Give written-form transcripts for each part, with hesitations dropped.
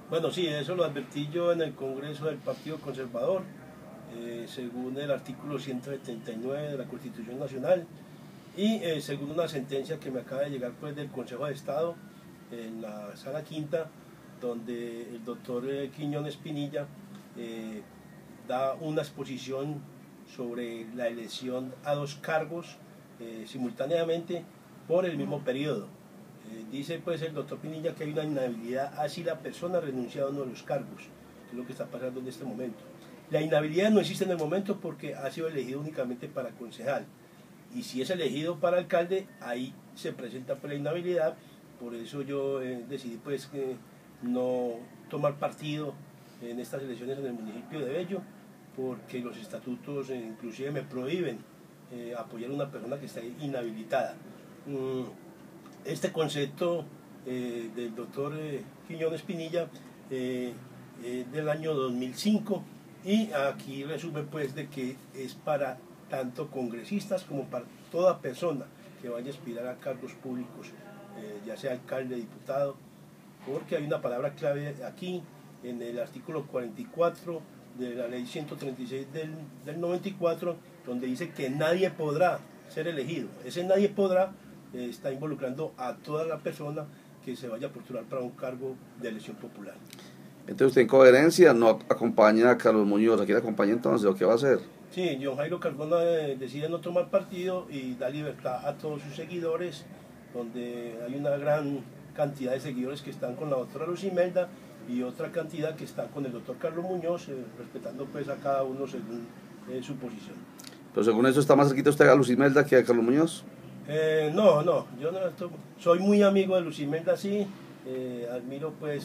Bueno, sí, eso lo advertí yo en el Congreso del Partido Conservador, según el artículo 179 de la Constitución Nacional y según una sentencia que me acaba de llegar pues, del Consejo de Estado en la Sala Quinta, donde el doctor Quiñones Pinilla da una exposición sobre la elección a dos cargos simultáneamente por el mismo periodo. Dice pues el doctor Pinilla que hay una inhabilidad así la persona ha renunciado a uno de los cargos, que es lo que está pasando en este momento. La inhabilidad no existe en el momento porque ha sido elegido únicamente para concejal, y si es elegido para alcalde, ahí se presenta pues, la inhabilidad. Por eso yo decidí pues no tomar partido en estas elecciones en el municipio de Bello, porque los estatutos inclusive me prohíben apoyar a una persona que está inhabilitada. Este concepto del doctor Quiñones Pinilla del año 2005, y aquí resume pues de que es para tanto congresistas como para toda persona que vaya a aspirar a cargos públicos, ya sea alcalde, diputado, porque hay una palabra clave aquí en el artículo 44 de la ley 136 del 94, donde dice que nadie podrá ser elegido. Ese nadie podrá está involucrando a toda la persona que se vaya a postular para un cargo de elección popular. Entonces usted en coherencia no acompaña a Carlos Muñoz, ¿a quién acompaña entonces? ¿O qué va a hacer? Sí, John Jairo Cardona decide no tomar partido y da libertad a todos sus seguidores, donde hay una gran cantidad de seguidores que están con la doctora Luz Imelda y otra cantidad que están con el doctor Carlos Muñoz, respetando pues a cada uno según su posición. Pero según eso, ¿está más cerquita usted a Luz Imelda que a Carlos Muñoz? No, yo no soy muy amigo de Luz Imelda, sí, admiro pues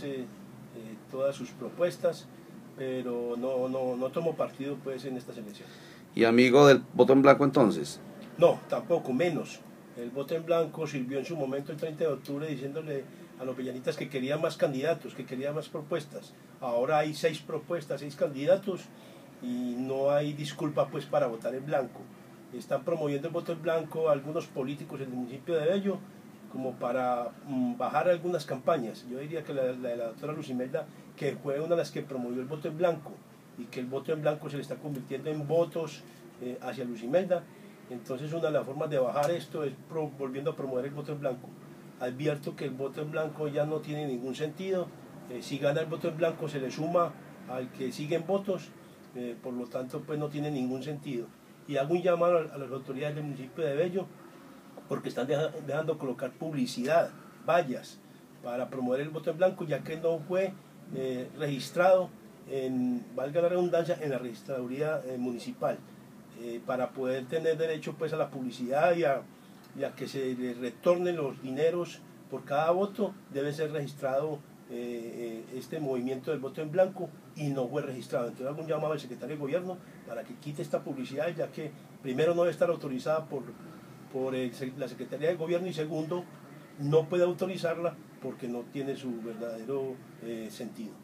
todas sus propuestas, pero no tomo partido pues en estas elecciones. ¿Y amigo del voto en blanco entonces? No, tampoco, menos. El voto en blanco sirvió en su momento el 30 de octubre diciéndole a los villanitas que quería más candidatos, que quería más propuestas. Ahora hay 6 propuestas, 6 candidatos y no hay disculpa pues para votar en blanco. Están promoviendo el voto en blanco algunos políticos en el municipio de Bello como para bajar algunas campañas. Yo diría que la de la doctora Luz Imelda, que fue una de las que promovió el voto en blanco, y que el voto en blanco se le está convirtiendo en votos hacia Luz Imelda. Entonces una de las formas de bajar esto es volviendo a promover el voto en blanco. Advierto que el voto en blanco ya no tiene ningún sentido. Si gana el voto en blanco se le suma al que siguen votos, por lo tanto pues no tiene ningún sentido. Y hago un llamado a las autoridades del municipio de Bello, porque están dejando colocar publicidad, vallas, para promover el voto en blanco, ya que no fue registrado, valga la redundancia, en la registraduría municipal. Para poder tener derecho pues a la publicidad y a que se le retornen los dineros por cada voto, debe ser registrado este movimiento del voto en blanco, y no fue registrado. Entonces hago un llamado al secretario de gobierno para que quite esta publicidad, ya que primero no debe estar autorizada por la Secretaría de Gobierno, y segundo, no puede autorizarla porque no tiene su verdadero sentido.